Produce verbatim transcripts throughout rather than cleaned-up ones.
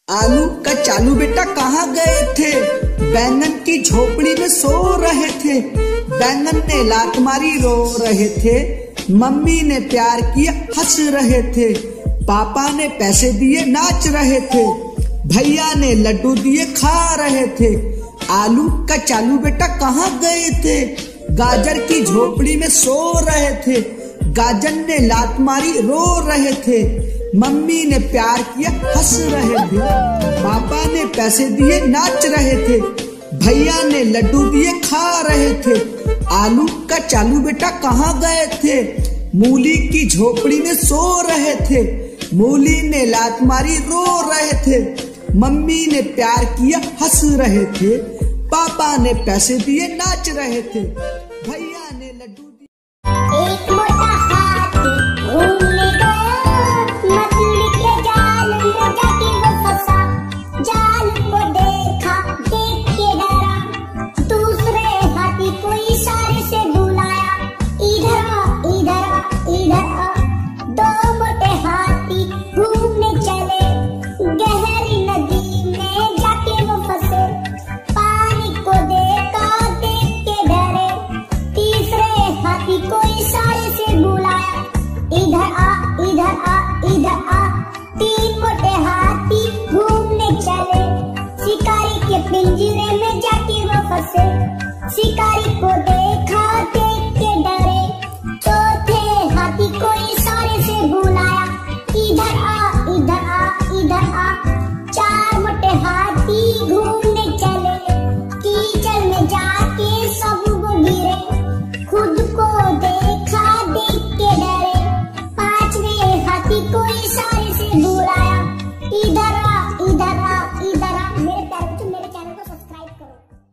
आलू का चालू बेटा कहाँ गए थे? बैंगन की झोपड़ी में सो रहे थे। बैंगन ने लात मारी रो रहे थे। मम्मी ने प्यार किया हंस रहे थे। पापा ने पैसे दिए नाच रहे थे। भैया ने लड्डू दिए खा रहे थे। आलू का चालू बेटा कहाँ गए थे? गाजर की झोपड़ी में सो रहे थे। गाजर ने लात मारी रो रहे थे। मम्मी ने प्यार किया हंस रहे थे। पापा ने पैसे दिए नाच रहे थे। भैया ने लड्डू दिए खा रहे थे। आलू का चालू बेटा कहाँ गए थे? मूली की झोपड़ी में सो रहे थे। मूली ने लात मारी रो रहे थे। मम्मी ने प्यार किया हंस रहे थे। पापा ने पैसे दिए नाच रहे थे। भैया ने लड्डू दिए। एक मोटा हाथी घूमने गया, मछली के जाल में जाके वो फंसा। जाल को देखा, देख के डरा। दूसरे हाथी को इशारे से बुलाया, इधर आ, इधर आ, इधर आ। दो मोटे हाथी घूमने चले, गहरी नदी में जाके वो फंसे। पानी को देखा, देख के डरे। तीसरे हाथी को इशारे से बुलाया, इधर आ, इधर आ, इधर आ। तीन मोटे हाथी घूमने चले, शिकारी के पिंजरे में जाके वो फंसे। शिकारी को देखा, देख के डरे। चौथे हाथी को इशारे से बुलाया, इधर आ, इधर आ, इधर आ। चार मोटे हाथी घूमने चले, कीचड़ में जाके सब वो गिरे। खुद को देखा, देख के डरे। पांचवे हाथी को इशारे से बुलाया, इधर आ, इधर आ, इधर आ। मेरे प्यारे बच्चों, मेरे चैनल को सब्सक्राइब करो।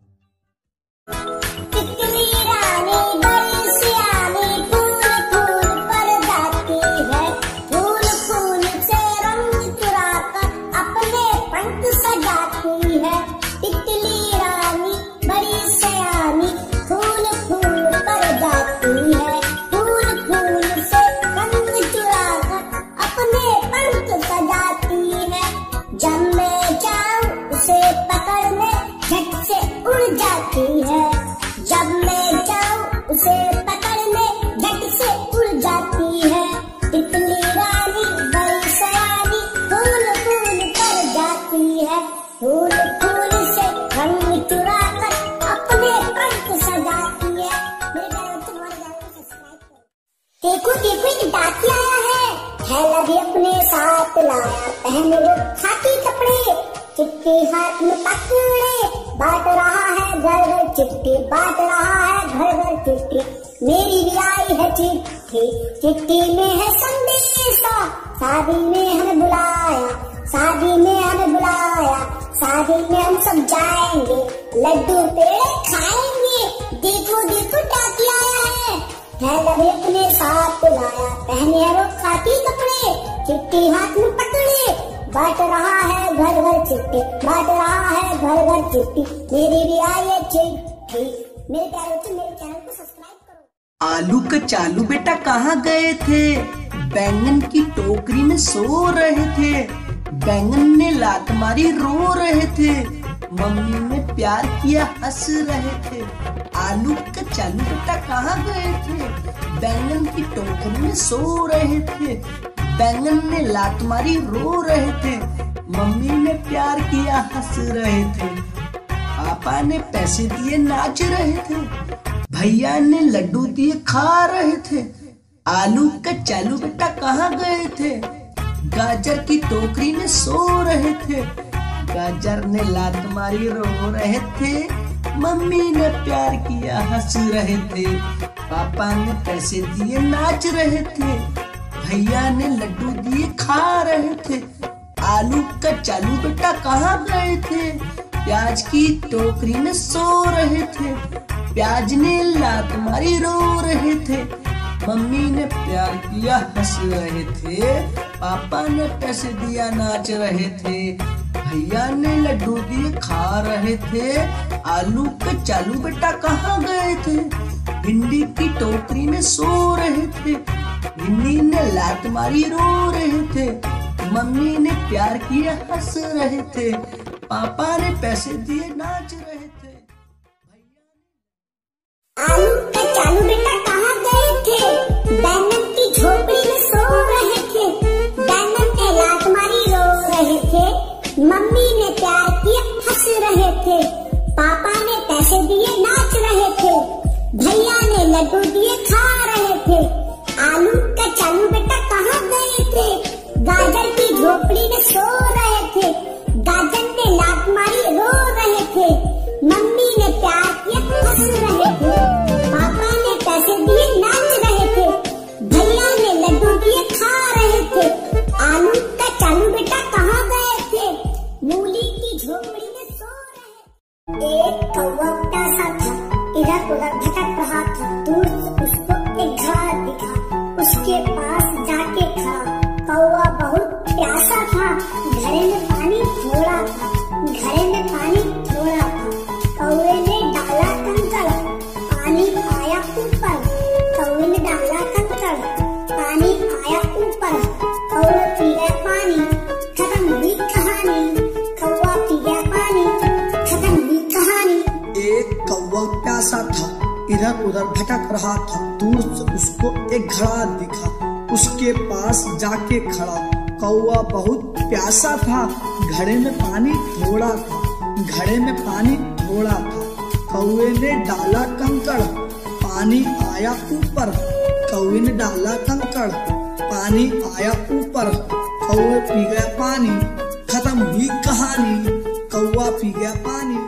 तितली रानी बड़ी सियानी, फूल फूल पर जाती है। फूल फूल से रंग चुराकर अपने पंख सजाती है। तितली रानी बड़ी सियानी, फूल फूल पर जाती है। फूल फूल से रंग चुराकर अपने पंख सजाती है। जब मैं जाऊं उसे पकड़ने, झट से उड़ जाती है। जब मैं जाऊं उसे पकड़ने, झट से उड़ जाती है। तितली रानी बड़ी सयानी, फूल फूल पर जाती है। फूल फूल से रंग चुराकर अपने पंख सजाती है। मेरे प्यारे बच्चों, हमारे चैनल को सब्सक्राइब करो। देखो देखो, एक डाकिया आया है, थैला भी अपने साथ लाया। पहने वो खाकी कपड़े, चिट्ठी हाथ में पकड़े। बांट रहा है घर घर चिट्ठी, बांट रहा है घर घर चिट्ठी। मेरी भी आई है चिट्ठी, चिट्ठी में है संदेशा। शादी में हमें बुलाया, शादी में हमें बुलाया। शादी में हम सब जाएंगे, लड्डू पेड़े खाएंगे। देखो देखो, डाकिया आया है, थैला भी अपने साथ लाया। पहने वो खाकी कपड़े, चिट्ठी हाथ में पकड़े। बांट रहा है घर घर चिट्ठी, बांट रहा है घर घर चिट्ठी। मेरी भी आई है चिट्ठी। मेरे प्यारे बच्चों, मेरे चैनल को सब्सक्राइब करो। आलू का चालू बेटा कहाँ गए थे? बैंगन की टोकरी में सो रहे थे। बैंगन ने लात मारी रो रहे थे। मम्मी ने प्यार किया हंस रहे थे। आलू का चालू बेटा कहाँ गए थे? बैंगन की टोकरी में सो रहे थे। बैंगन ने लात मारी रो रहे थे। मम्मी ने प्यार किया हंस रहे थे। पापा ने पैसे दिए नाच रहे थे। भैया ने लड्डू दिए खा रहे थे। आलू का चालू बेटा कहाँ गए थे? गाजर की टोकरी में सो रहे थे। गाजर ने लात मारी रो रहे थे। मम्मी ने प्यार किया हंस रहे थे। पापा ने पैसे दिए नाच रहे थे। भैया ने लड्डू दिए खा रहे थे। आलू का चालू बेटा कहाँ गए थे? प्याज की टोकरी में सो रहे थे। प्याज ने लात मारी रो रहे थे। मम्मी ने प्यार किया हंस रहे थे। पापा ने पैसे दिया नाच रहे थे। भैया ने लड्डू दिए खा रहे थे। आलू का चालू बेटा कहाँ गए थे? भिंडी की टोकरी में सो रहे थे। भिंडी ने लात मारी रो रहे थे। मम्मी ने प्यार किया हंस रहे थे, पापा ने पैसे दिए नाच रहे थे। आलू कचालू बेटा कहाँ गए थे, बैंगन की झोपड़ी में सो रहे थे। बैंगन ने लात मारी रो रहे थे, मम्मी ने प्यार किया हंस रहे थे, पापा ने पैसे दिए नाच रहे थे, भैया ने लड्डू दिए खा रहे थे। आलू कचालू बेटा कहाँ गए थे, गाजर की झोपड़ी में सो रहे थे। गाजर ने लात मारी रो रहे थे, मम्मी ने प्यार किया हंस रहे थे, पापा ने पैसे दिए नाच रहे थे, भैया ने लड्डू दिए खा रहे थे। आलू कचालू बेटा कहाँ गए थे, मूली की झोपड़ी में सो रहे। एक कौवा प्यासा था, इधर उधर भटक रहा था, दूर से उसको एक घड़ा दिखा, उसके पास जाके खड़ा। कौवा बहुत प्यासा था, घड़े में पानी थोड़ा था, घड़े में पानी थोड़ा था। कौवे ने डाला कंकड़, पानी आया ऊपर, कौवे ने डाला कंकड़, पानी आया ऊपर। कौवा पी गया पानी, खत्म हुई कहानी। कौवा पी गया पानी, खत्म हुई कहानी। एक कौवा प्यासा था, इधर उधर भटक रहा था, दूर से उसको एक घड़ा दिखा, उसके पास जाके खड़ा। कौवा बहुत प्यासा था, घड़े में पानी थोड़ा था, घड़े में पानी थोड़ा था। कौवे ने डाला कंकड़, पानी आया ऊपर, कौवे ने डाला कंकड़, पानी आया ऊपर। कौवे पी गया पानी, खत्म हुई कहानी। कौवा पी गया पानी।